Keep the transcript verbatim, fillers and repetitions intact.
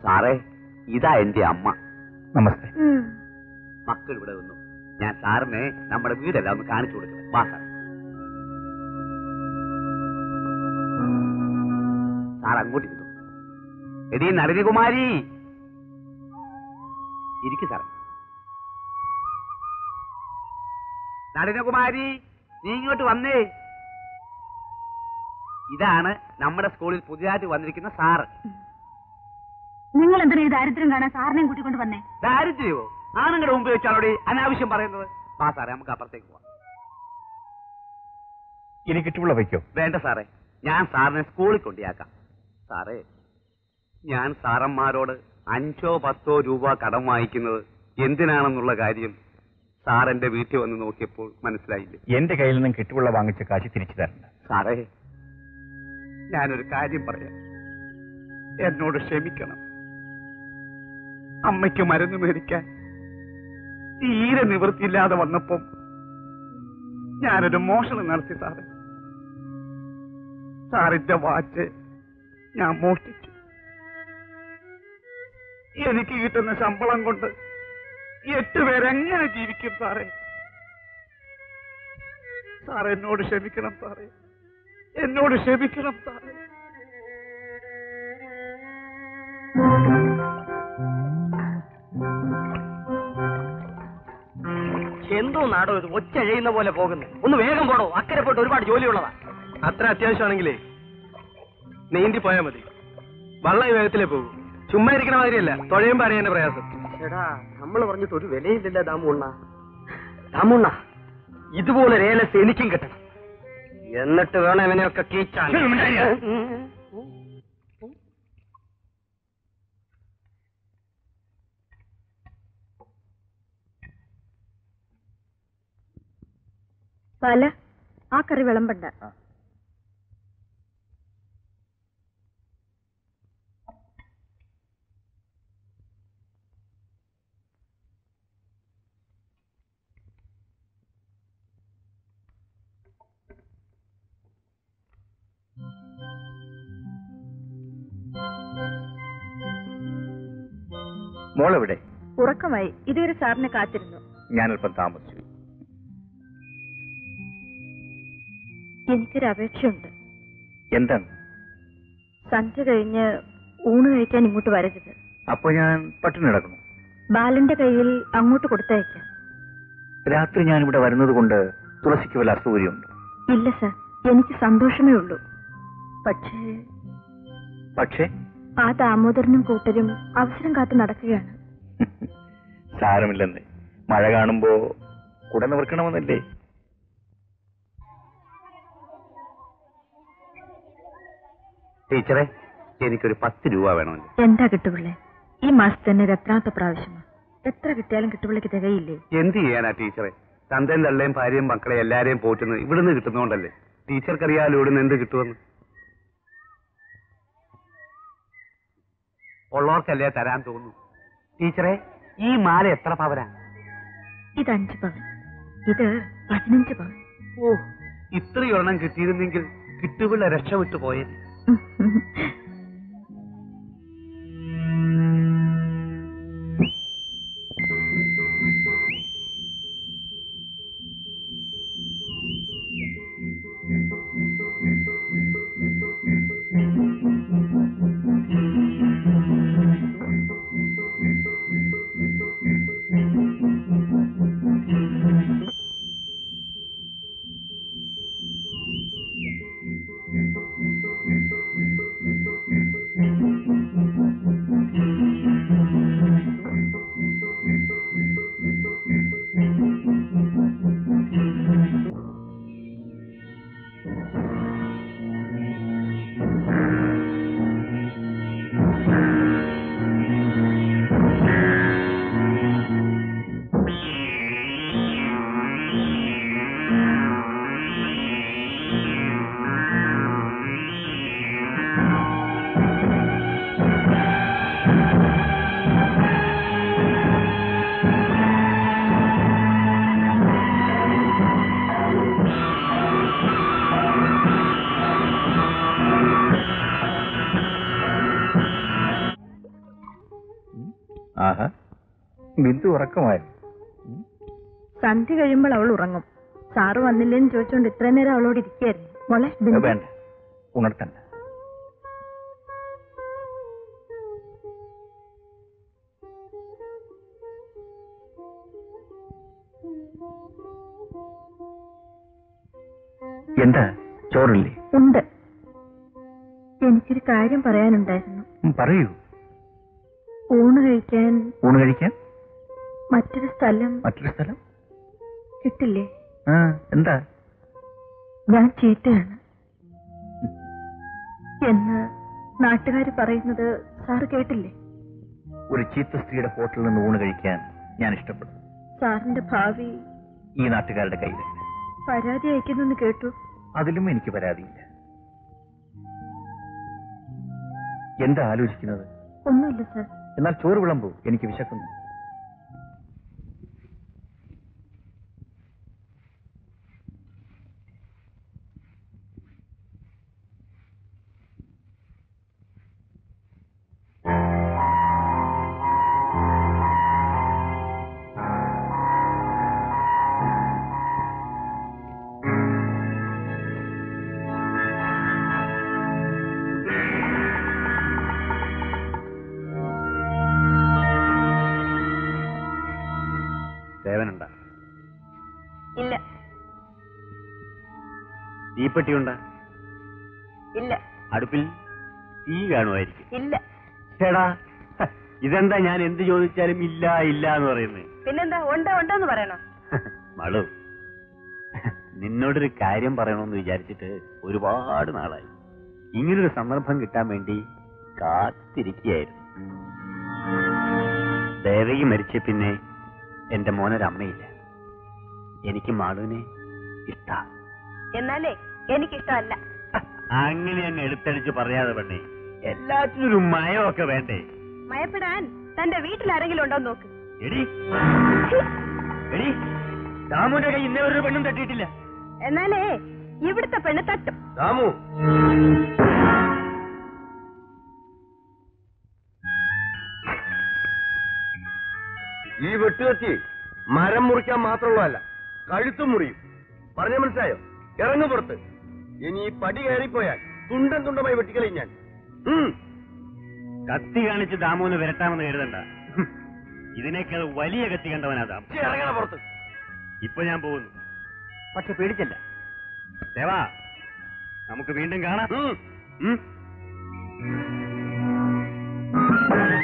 സാറേ, ഇതാ എന്റെ അമ്മ. നമസ്തേ. മക്കൾ ഇവിടെ വന്നു. ഞാൻ സാറിനെ നമ്മുടെ വീടെല്ലാം ഒന്ന് കാണിച്ചു കൊടുക്കുന്നത്. വാ സാർ. സാർ അങ്ങോട്ട് ഇരുന്നു. എടീ നളിനികുമാരി, ഇരിക്കു സാറേ. നളിനികുമാരി, നീ ഇങ്ങോട്ട് വന്നേ. ഇതാണ് നമ്മുടെ സ്കൂളിൽ പുതിയതായിട്ട് വന്നിരിക്കുന്ന സാറ്. നിങ്ങൾ എന്തിനാ ഈ ദാരിദ്ര്യം കാണാൻ സാറിനെയും കൂട്ടിക്കൊണ്ട് വന്നേ? ദാരിദ്ര്യമോ? ആണുങ്ങളുടെ മുമ്പ് വെച്ചാണോടെ അനാവശ്യം പറയുന്നത്? വാ സാറേ, നമുക്ക് അപ്പുറത്തേക്ക് പോവാം. ഇനി കിട്ടുള്ള വയ്ക്കോ? വേണ്ട സാറേ, ഞാൻ സാറിനെ സ്കൂളിൽ കൊണ്ടിയാക്കാം. സാറേ, ഞാൻ സാറന്മാരോട് അഞ്ചോ പത്തോ രൂപ കടം വാങ്ങിക്കുന്നത് എന്തിനാണെന്നുള്ള കാര്യം സാർ എന്റെ വീട്ടിൽ വന്ന് നോക്കിയപ്പോൾ മനസ്സിലായില്ലേ? എന്റെ കയ്യിൽ നിന്നും കിട്ടുള്ള വാങ്ങിച്ച കാശ് തിരിച്ചു തരണ്ട. സാറേ, ഞാനൊരു കാര്യം പറയാം, എന്നോട് ക്ഷമിക്കണം. അമ്മയ്ക്ക് മരുന്ന് മേടിക്കാൻ തീരെ നിവൃത്തിയില്ലാതെ വന്നപ്പം ഞാനൊരു മോഷണം നടത്തി സാറേ. സാറിന്റെ വാച്ച് ഞാൻ മോഷ്ടിച്ചു. എനിക്ക് കിട്ടുന്ന ശമ്പളം കൊണ്ട് എട്ട് പേരെങ്ങനെ ജീവിക്കും സാറേ? സാർ എന്നോട് ക്ഷമിക്കണം സാറേ, എന്നോട് ക്ഷമിക്കണം സാറേ. എന്തോ നാടോ ഇത് ഒച്ച എഴുതുന്ന പോലെ പോകുന്നു. ഒന്ന് വേഗം പോടോ, അക്കരെ പോയിട്ട് ഒരുപാട് ജോലിയുള്ളതാ. അത്ര അത്യാവശ്യമാണെങ്കിലേ നീന്തി പോയാൽ മതി. വള്ളം ഈ വേഗത്തിലേ പോകും. ചുമ്മാ ഇരിക്കണ മാതിരിയല്ല, തുഴയുമ്പോ അറിയാൻ പ്രയാസം. ചേടാ, നമ്മൾ പറഞ്ഞിട്ട് ഒരു വിലയില്ലല്ല ദാമുണ്ണ. ദാമുണ്ണ, ഇതുപോലെ രേലസ് എനിക്കും കിട്ടണം. എന്നിട്ട് വേണം ഇവനെയൊക്കെ കീച്ചാൻ. പല ആ കറി വിളമ്പണ്ട. മോളെവിടെ? ഉറക്കമായി. ഇതുവരെ സാറിനെ കാത്തിരുന്നു. ഞാനല്പം താമസിച്ചു. എനിക്കൊരു അപേക്ഷയുണ്ട്. എന്താണ്? സന്ധ്യ കഴിഞ്ഞ് ഊണ് കഴിക്കാൻ ഇങ്ങോട്ട് വരരുത്. അപ്പൊ ഞാൻ പട്ടിണി കിടക്കുന്നു. ബാലന്റെ കയ്യിൽ അങ്ങോട്ട് കൊടുത്തയക്കാം. രാത്രി ഞാൻ ഇവിടെ വരുന്നത് കൊണ്ട് തുളസിക്ക് വല്ല അസൗകര്യമുണ്ട്? ഇല്ല സർ, എനിക്ക് സന്തോഷമേ ഉള്ളൂ. പക്ഷേ പക്ഷേ ആ ദാമോദരനും കൂട്ടരും അവസരം കാത്തു നടക്കുകയാണ്. സാരമില്ലെന്ന്. മഴ കാണുമ്പോ കുട നിവർക്കണമെന്നല്ലേ? ടീച്ചറെ, എനിക്കൊരു പത്ത് രൂപ വേണമല്ലോ. എന്താ കിട്ടുപിള്ളേ, ഈ മാസത്തെ തന്നെ ഇത് എത്രാമത്തെ പ്രാവശ്യമാ? എത്ര കിട്ടിയാലും കിട്ടുപിള്ളക്ക് തികയില്ലേ? എന്ത് ചെയ്യാനാ ടീച്ചറെ? തന്തയും തള്ളയും ഭാര്യയും മക്കളെ എല്ലാരെയും പോറ്റുന്നത് ഇവിടുന്ന് കിട്ടുന്നോണ്ടല്ലേ. ടീച്ചർക്കറിയാലോ ഇവിടുന്ന് എന്ത് കിട്ടുമെന്ന്. ഉള്ളവർക്കല്ലേ തരാൻ തോന്നുന്നു. ടീച്ചറെ, ഈ മാല എത്ര പവനാ? ഇത് അഞ്ച് പവൻ, ഇത് പതിനഞ്ച് പവൻ. ഓ, ഇത്രയൊരെണ്ണം കിട്ടിയിരുന്നെങ്കിൽ കിട്ടുപിള്ള രക്ഷപ്പെട്ടു പോയത്. ആഹാ, ബിന്ദു ഉറക്കമായിരുന്നു. സന്ധ്യ കഴിയുമ്പോൾ അവൾ ഉറങ്ങും. സാറ് വന്നില്ലേന്ന് ചോദിച്ചോണ്ട് ഇത്രയും നേരം അവളോട് ഇരിക്കായിരുന്നു. മോളെ ബിന്ദു. വേണ്ട, ഉണർത്തണ്ട. എന്താ, ചോറില്ലേ? ഉണ്ട്. എനിക്കൊരു കാര്യം പറയാനുണ്ടായിരുന്നു. ഉം, പറയൂ. ഊണ് കഴിക്കാൻ ഊണ് കഴിക്കാൻ മറ്റൊരു സ്ഥലം മറ്റൊരു സ്ഥലം കിട്ടില്ലേ? ആ, എന്താ? ഞാൻ ചീത്തയാണ് എന്ന് നാട്ടുകാർ പറയുന്നത് സാറ് കേട്ടില്ലേ? ഒരു ചീത്ത സ്ത്രീയുടെ ഹോട്ടലിൽ നിന്ന് ഊണ് കഴിക്കാൻ ഞാൻ ഇഷ്ടപ്പെടുന്നു. സാറിന്റെ ഭാവി ഈ നാട്ടുകാരുടെ കയ്യിലല്ല. പരാതി അയക്കുന്നെന്ന് കേട്ടു. അതിലും എനിക്ക് പരാതിയില്ല. എന്താ ആലോചിക്കുന്നത്? ഒന്നുമില്ല സാർ. എന്നാൽ ചോറ് വിളമ്പൂ, എനിക്ക് വിശക്കുന്നു. സേവനുണ്ടാ? ഇല്ല. തീപ്പെട്ടിയുണ്ടാ? ഇല്ല. അടുപ്പിൽ തീ കാണുമായിരിക്കും. ഇല്ല. ചേടാ, ഇതെന്താ ഞാൻ എന്ത് ചോദിച്ചാലും ഇല്ല ഇല്ല എന്ന് പറയുന്നത്? പിന്നെന്താ ഉണ്ട് ഉണ്ടെന്ന് പറയണോ? മളു, നിന്നോടൊരു കാര്യം പറയണമെന്ന് വിചാരിച്ചിട്ട് ഒരുപാട് നാളായി. ഇങ്ങനൊരു സന്ദർഭം കിട്ടാൻ വേണ്ടി കാത്തിരിക്കുകയായിരുന്നു. ദേവകി മരിച്ച പിന്നെ എന്റെ മോനൊരമ്മയില്ല. എനിക്ക് മാളുവിനെ ഇഷ്ട. എന്നാലേ എനിക്കിഷ്ടമല്ല. അങ്ങനെ അങ്ങ് എടുത്തടിച്ച് പറയാതെ പെണ്ണേ, എല്ലാത്തിനും ഒരു മയമൊക്കെ വേണ്ടേ? മയപ്പെടാൻ തന്റെ വീട്ടിൽ ആരെങ്കിലും ഉണ്ടോ നോക്ക്. എടി എടി, ദാമുന്റെ കൈ ഇന്നേ ഒരു പെണ്ണും തട്ടിയിട്ടില്ല. എന്നാലേ ഇവിടുത്തെ പെണ്ണ് തട്ടും. ദാമു, ഈ വെട്ടുകത്തി മരം മുറിക്കാൻ മാത്രമുള്ളതല്ല, കഴുത്തും മുറിയും. പറഞ്ഞ മനസ്സിലായോ? ഇറങ്ങു പുറത്ത്. ഇനി ഈ പടി കയറിപ്പോയാൽ തുണ്ടൻ തുണ്ടമായി വെട്ടിക്കളയും ഞാൻ. കത്തി കാണിച്ച് ദാമുവിന് വിരട്ടാമെന്ന് കരുതണ്ട. ഇതിനേക്കാൾ വലിയ കത്തി കണ്ടവനാ ദാമു. ഇറങ്ങണ പുറത്ത്. ഇപ്പൊ ഞാൻ പോകുന്നു, പക്ഷെ പേടിച്ചല്ല. ദേവാ, നമുക്ക് വീണ്ടും കാണാം. ഉം. ഉം.